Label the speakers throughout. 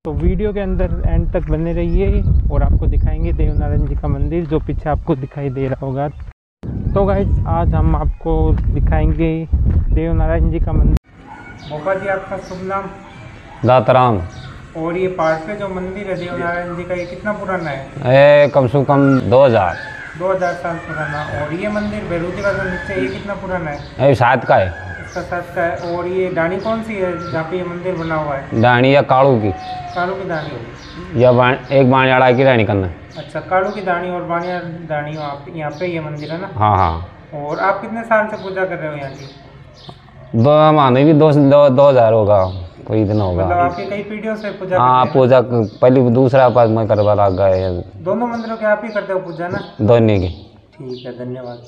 Speaker 1: तो वीडियो के अंदर एंड तक बने रहिए और आपको दिखाएंगे देवनारायण जी का मंदिर जो पीछे आपको दिखाई दे रहा होगा। तो गाइस आज हम आपको दिखाएंगे देवनारायण जी का मंदिर। भोपा जी आपका शुभ नाम?
Speaker 2: दाताराम।
Speaker 1: और ये पहाड़ पे जो मंदिर है देवनारायण जी का, ये कितना पुराना है?
Speaker 2: कम से कम 2000
Speaker 1: साल पुराना। और ये मंदिर भैरू जी का जो नीचे, ये कितना पुराना है?
Speaker 2: सात का है।
Speaker 1: इसका 7 का है। और ये डाणी कौन सी है जहाँ पे ये मंदिर बना हुआ है?
Speaker 2: डाणी या काड़ू की
Speaker 1: दानी होगी
Speaker 2: या एक बाणियाड़ा की डाणी करना।
Speaker 1: अच्छा, काड़ू की दानी और बाणिया दानी यहाँ पे ये मंदिर है ना?
Speaker 2: हाँ हाँ।
Speaker 1: और आप कितने साल से पूजा कर रहे हो यहाँ की?
Speaker 2: 2000 भी 2000 होगा, कोई दिन होगा।
Speaker 1: मतलब आपके कई पीढ़ियों से पूजा?
Speaker 2: हाँ, पूजा पहली दूसरा पास में करवा लग गए।
Speaker 1: दोनों मंदिरों के आप ही करते हो पूजा ना?
Speaker 2: दोनों की।
Speaker 1: ठीक है, धन्यवाद।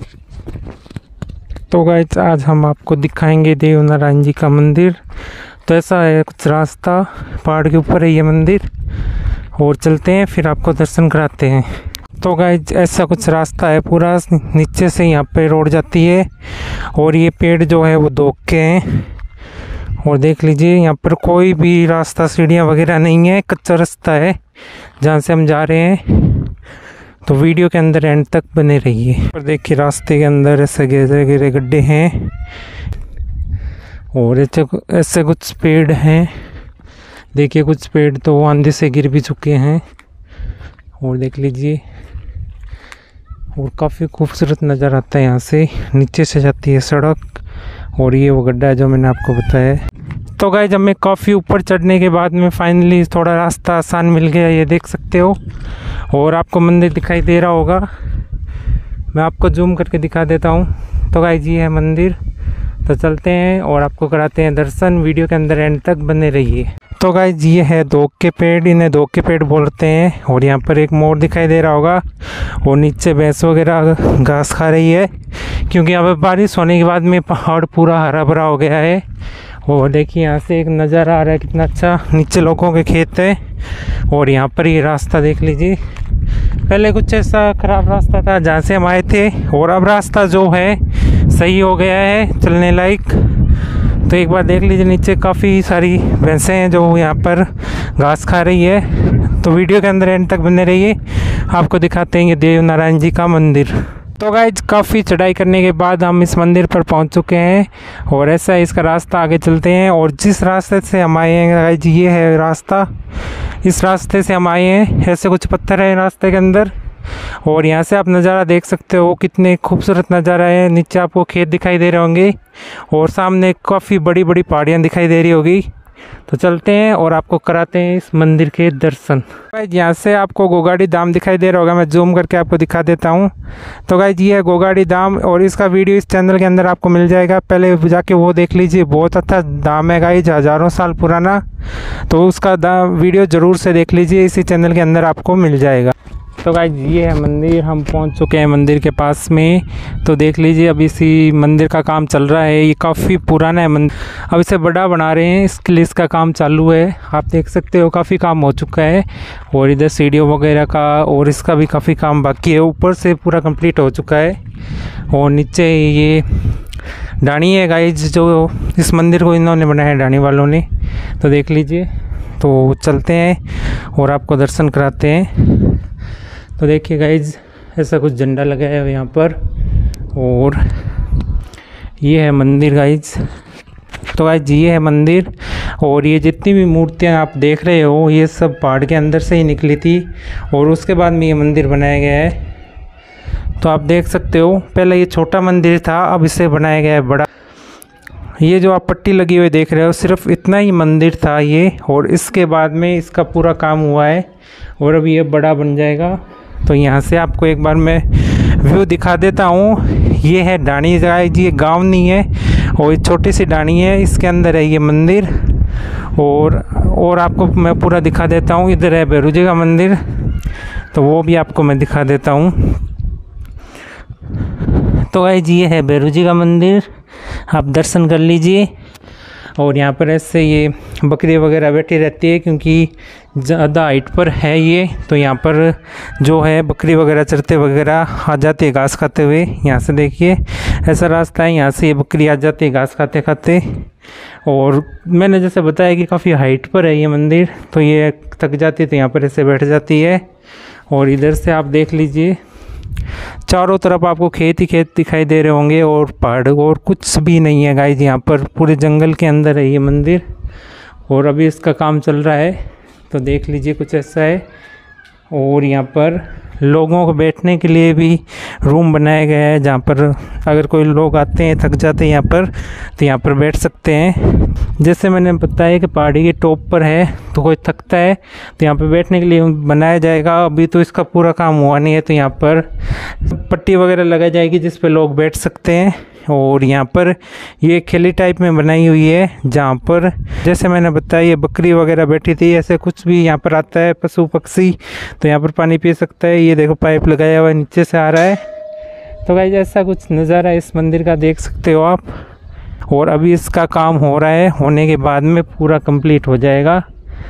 Speaker 1: तो गाइस आज हम आपको दिखाएंगे देवनारायण जी का मंदिर। तो ऐसा है कुछ रास्ता, पहाड़ के ऊपर है ये मंदिर, और चलते हैं फिर आपको दर्शन कराते हैं। तो गाइस ऐसा कुछ रास्ता है, पूरा नीचे से यहाँ पे रोड जाती है और ये पेड़ जो है वो दोग के हैं। और देख लीजिए यहाँ पर कोई भी रास्ता, सीढ़ियाँ वगैरह नहीं है, कच्चा रास्ता है जहाँ से हम जा रहे हैं। तो वीडियो के अंदर एंड तक बने रहिए। पर देखिए रास्ते के अंदर ऐसे गहरे गहरे गड्ढे हैं और ऐसे कुछ पेड़ हैं। देखिए कुछ पेड़ तो आंधी से गिर भी चुके हैं और देख लीजिए। और काफ़ी खूबसूरत नज़र आता है यहाँ से, नीचे से जाती है सड़क और ये वो गड्ढा है जो मैंने आपको बताया। तो गाइस हमें काफ़ी ऊपर चढ़ने के बाद में फाइनली थोड़ा रास्ता आसान मिल गया, ये देख सकते हो। और आपको मंदिर दिखाई दे रहा होगा, मैं आपको जूम करके दिखा देता हूँ। तो गाइस ये है मंदिर। तो चलते हैं और आपको कराते हैं दर्शन। वीडियो के अंदर एंड तक बने रहिए। तो गाइस ये है दोग के पेड़, इन्हें दोग के पेड़ बोलते हैं। और यहाँ पर एक मोर दिखाई दे रहा होगा और नीचे भैंस वगैरह घास खा रही है, क्योंकि यहाँ पर बारिश होने के बाद में पहाड़ पूरा हरा भरा हो गया है। और देखिए यहाँ से एक नज़ारा आ रहा है कितना अच्छा, नीचे लोगों के खेत है और यहाँ पर ये रास्ता देख लीजिए। पहले कुछ ऐसा ख़राब रास्ता था जहाँ से हम आए थे, और अब रास्ता जो है सही हो गया है, चलने लायक। तो एक बार देख लीजिए, नीचे काफ़ी सारी भैंसें हैं जो यहाँ पर घास खा रही है। तो वीडियो के अंदर एंड तक बने रहिए, आपको दिखाते हैं ये देवनारायण जी का मंदिर। तो गाइज काफ़ी चढ़ाई करने के बाद हम इस मंदिर पर पहुंच चुके हैं और ऐसा है इसका रास्ता। आगे चलते हैं। और जिस रास्ते से हम आए हैं गाइज, ये है रास्ता, इस रास्ते से हम आए हैं। ऐसे कुछ पत्थर है रास्ते के अंदर और यहाँ से आप नज़ारा देख सकते हो, कितने खूबसूरत नज़ारा है। नीचे आपको खेत दिखाई दे रहे होंगे और सामने काफ़ी बड़ी बड़ी पहाड़ियाँ दिखाई दे रही होगी। तो चलते हैं और आपको कराते हैं इस मंदिर के दर्शन। गाइज यहाँ से आपको गोगाड़ी धाम दिखाई दे रहा होगा, मैं जूम करके आपको दिखा देता हूँ। तो गाइज ये है गोगाड़ी धाम और इसका वीडियो इस चैनल के अंदर आपको मिल जाएगा, पहले जाके वो देख लीजिए। बहुत अच्छा धाम है गाइज, हज़ारों साल पुराना। तो उसका वीडियो ज़रूर से देख लीजिए, इसी चैनल के अंदर आपको मिल जाएगा। तो गाइज ये है मंदिर, हम पहुंच चुके हैं मंदिर के पास में। तो देख लीजिए अभी इसी मंदिर का काम चल रहा है, ये काफ़ी पुराना है मंदिर, अब इसे बड़ा बना रहे हैं, इसके लिए इसका काम चालू है। आप देख सकते हो काफ़ी काम हो चुका है और इधर सीढ़ियों वगैरह का और इसका भी काफ़ी काम बाकी है। ऊपर से पूरा कंप्लीट हो चुका है और नीचे ये डाणी है गाइज, जो इस मंदिर को इन्होंने बनाया है, डाणी वालों ने। तो देख लीजिए। तो चलते हैं और आपको दर्शन कराते हैं। तो देखिए गाइज ऐसा कुछ झंडा लगाया है यहाँ पर और ये है मंदिर गाइज। तो गाइज ये है मंदिर और ये जितनी भी मूर्तियाँ आप देख रहे हो ये सब पहाड़ के अंदर से ही निकली थी और उसके बाद में ये मंदिर बनाया गया है। तो आप देख सकते हो पहले ये छोटा मंदिर था, अब इसे बनाया गया है बड़ा। ये जो आप पट्टी लगी हुई देख रहे हो सिर्फ इतना ही मंदिर था ये, और इसके बाद में इसका पूरा काम हुआ है और अब ये बड़ा बन जाएगा। तो यहाँ से आपको एक बार मैं व्यू दिखा देता हूँ। ये है डाणी गाइज, ये गांव नहीं है और छोटी सी डाणी है, इसके अंदर है ये मंदिर। और आपको मैं पूरा दिखा देता हूँ। इधर है भैरू जी का मंदिर, तो वो भी आपको मैं दिखा देता हूँ। तो गाइज ये है भैरू जी का मंदिर, आप दर्शन कर लीजिए। और यहाँ पर ऐसे ये बकरी वगैरह बैठी रहती है क्योंकि ज़्यादा हाइट पर है ये, तो यहाँ पर जो है बकरी वगैरह चरते वगैरह आ जाती है घास खाते हुए। यहाँ से देखिए ऐसा रास्ता है, यहाँ से ये बकरी आ जाती है घास खाते खाते। और मैंने जैसे बताया कि काफ़ी हाइट पर है ये मंदिर, तो ये थक जाती है तो यहाँ पर ऐसे बैठ जाती है। और इधर से आप देख लीजिए चारों तरफ आपको खेत ही खेत दिखाई दे रहे होंगे और पहाड़ और कुछ भी नहीं है गाइस। यहाँ पर पूरे जंगल के अंदर है ये मंदिर और अभी इसका काम चल रहा है, तो देख लीजिए कुछ ऐसा है। और यहाँ पर लोगों को बैठने के लिए भी रूम बनाया गया है, जहाँ पर अगर कोई लोग आते हैं थक जाते हैं यहाँ पर तो यहाँ पर बैठ सकते हैं। जैसे मैंने बताया कि पहाड़ी के टॉप पर है, तो कोई थकता है तो यहाँ पर बैठने के लिए बनाया जाएगा। अभी तो इसका पूरा काम हुआ नहीं है, तो यहाँ पर पट्टी वगैरह लगाई जाएगी जिस पर लोग बैठ सकते हैं। और यहाँ पर ये खेली टाइप में बनाई हुई है, जहाँ पर जैसे मैंने बताया ये बकरी वगैरह बैठी थी, ऐसे कुछ भी यहाँ पर आता है पशु पक्षी तो यहाँ पर पानी पी सकता है। ये देखो पाइप लगाया हुआ है, नीचे से आ रहा है। तो गाइस ऐसा कुछ नज़ारा है इस मंदिर का, देख सकते हो आप। और अभी इसका काम हो रहा है, होने के बाद में पूरा कंप्लीट हो जाएगा।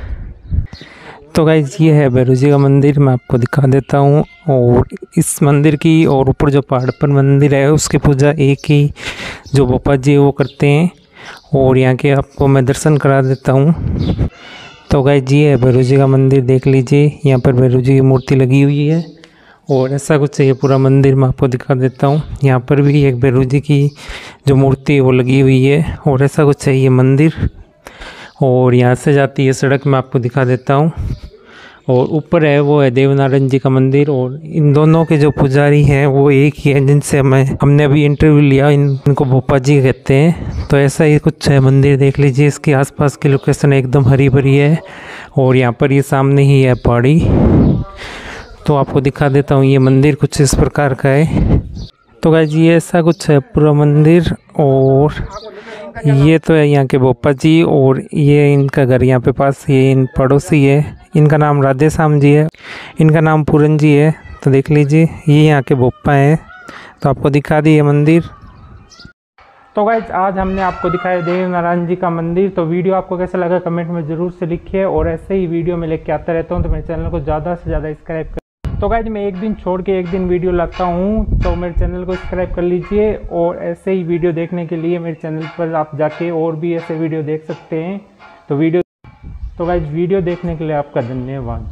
Speaker 1: तो गाइस ये है भैरव जी का मंदिर, मैं आपको दिखा देता हूँ। और इस मंदिर की और ऊपर जो पहाड़ पर मंदिर है उसकी पूजा एक ही जो बोपा जी वो करते हैं। और यहाँ के आपको मैं दर्शन करा देता हूँ। तो गाइस ये है भैरव जी का मंदिर, देख लीजिए यहाँ पर भैरव जी की मूर्ति लगी हुई है। और ऐसा कुछ है ये पूरा मंदिर, मैं आपको दिखा देता हूँ। यहाँ पर भी एक भैरव जी की जो मूर्ति है वो लगी हुई है। और ऐसा कुछ है ये मंदिर। और यहाँ से जाती है सड़क, मैं आपको दिखा देता हूँ। और ऊपर है वो है देवनारायण जी का मंदिर। और इन दोनों के जो पुजारी हैं वो एक ही है, जिनसे हमने अभी इंटरव्यू लिया, इनको भोपा जी कहते हैं। तो ऐसा ही कुछ है मंदिर, देख लीजिए। इसके आसपास की लोकेशन एकदम हरी भरी है। और यहाँ पर ये सामने ही है पहाड़ी, तो आपको दिखा देता हूँ। ये मंदिर कुछ इस प्रकार का है। तो गाइस ये ऐसा कुछ है पूरा मंदिर। और ये तो है यहाँ के बोपा जी, और ये इनका घर यहाँ पे पास, ये इन पड़ोसी है। इनका नाम राधे श्याम जी है, इनका नाम पूरन जी है। तो देख लीजिए ये यहाँ के बोपा हैं। तो आपको दिखा दी ये मंदिर। तो गाइस आज हमने आपको दिखाया देवनारायण जी का मंदिर। तो वीडियो आपको कैसा लगा कमेंट में ज़रूर से लिखिए। और ऐसे ही वीडियो में लेके आता रहता हूँ, तो मेरे चैनल को ज़्यादा से ज़्यादा सब्सक्राइब कर। तो गाइस मैं एक दिन छोड़ के एक दिन वीडियो लाता हूँ, तो मेरे चैनल को सब्सक्राइब कर लीजिए। और ऐसे ही वीडियो देखने के लिए मेरे चैनल पर आप जाके और भी ऐसे वीडियो देख सकते हैं। तो गाइस वीडियो देखने के लिए आपका धन्यवाद।